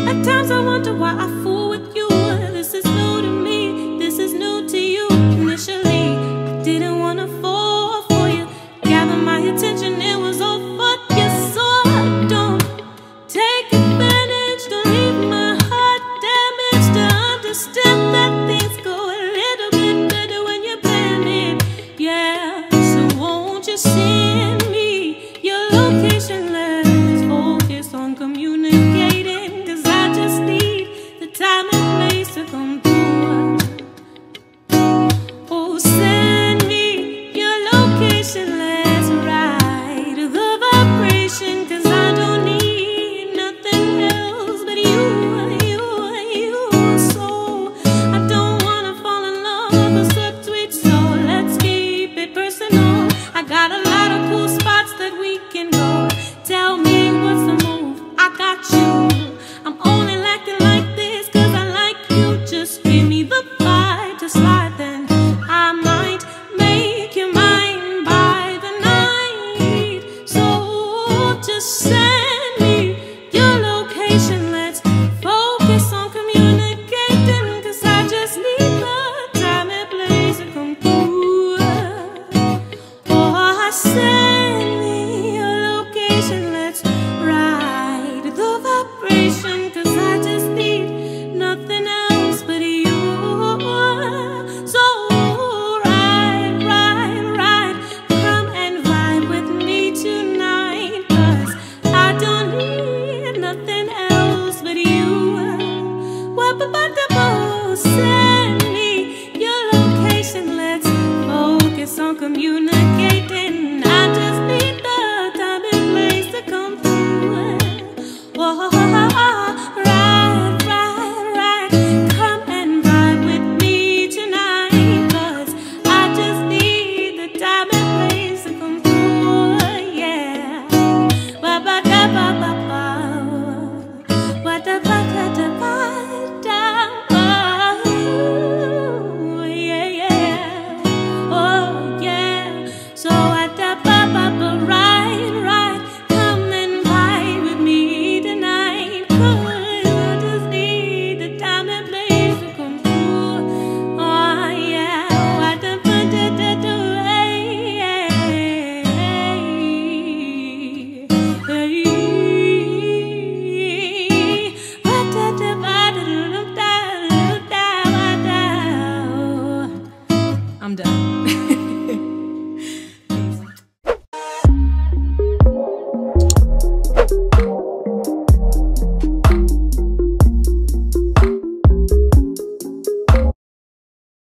At times I wonder why I fool with you. This is new to me, this is new to you. Initially, I didn't wanna fall for you. Gather my attention, it was all for you. So I don't take advantage, don't leave my heart damaged. To understand that things go a little bit better when you're planning. Yeah, so won't you send me your location? Let's focus on communicating, 'cause I just need the time and place to come through. Oh, send me your location, let's ride the vibration, 'cause I don't need nothing else but you. So I don't wanna fall in love with such sweet, so let's keep it personal. I got a lot of cool spots that we can go. Tell me what's the move, I got you. I'm on